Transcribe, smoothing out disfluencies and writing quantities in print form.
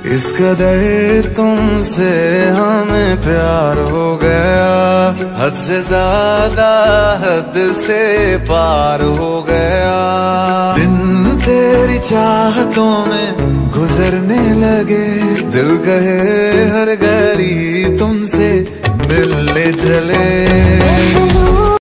इस कदर तुमसे हमें प्यार हो गया, हद से ज्यादा हद से पार हो गया। दिन तेरी चाहतों में गुजरने लगे, दिल कहे हर घड़ी तुमसे मिलने चले।